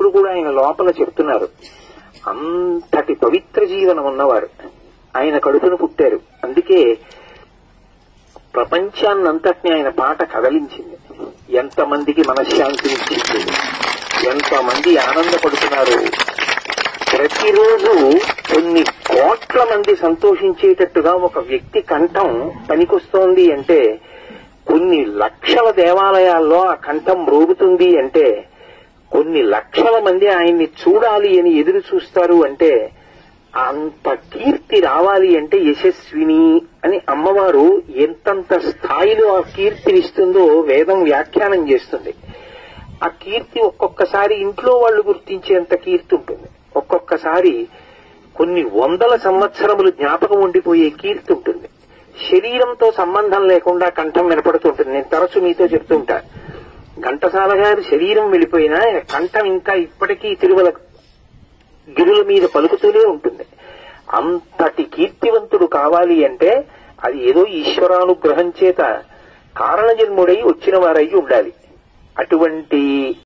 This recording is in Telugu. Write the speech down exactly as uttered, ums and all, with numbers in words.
కూడా ఆయన లోపల చెప్తున్నారు. అంతటి పవిత్ర జీవనం ఉన్నవారు ఆయన కడుపును పుట్టారు. అందుకే ప్రపంచాన్నంతటినీ ఆయన పాట కదలించింది. ఎంతమందికి మనశ్శాంతినిచ్చింది, ఎంతమంది ఆనందపడుతున్నారు. ప్రతిరోజు కొన్ని కోట్ల మంది సంతోషించేటట్టుగా ఒక వ్యక్తి కంఠం పనికొస్తోంది అంటే, కొన్ని లక్షల దేవాలయాల్లో ఆ కంఠం మ్రోగుతుంది అంటే, కొన్ని లక్షల మంది ఆయన్ని చూడాలి అని ఎదురు చూస్తారు అంటే, అంత కీర్తి రావాలి అంటే యశస్విని అని అమ్మవారు ఎంతంత స్థాయిలో ఆ కీర్తినిస్తుందో వేదం వ్యాఖ్యానం చేస్తుంది. ఆ కీర్తి ఒక్కొక్కసారి ఇంట్లో వాళ్ళు గుర్తించేంత కీర్తి ఉంటుంది, ఒక్కొక్కసారి కొన్ని వందల సంవత్సరములు జ్ఞాపకం ఉండిపోయే కీర్తి ఉంటుంది. శరీరంతో సంబంధం లేకుండా కంఠం వినపడుతుంటుంది. నేను తరచు మీతో చెప్తుంటా, ఘంటసాల గారి శరీరం వెళ్ళిపోయినా ఆయన కంఠం ఇంకా ఇప్పటికీ తిరుమల గిరుల మీద పలుకుతూనే ఉంటుంది. అంతటి కీర్తివంతుడు కావాలి అంటే అది ఏదో ఈశ్వరానుగ్రహం చేత కారణజన్ముడై వచ్చిన వారై ఉండాలి. అటువంటి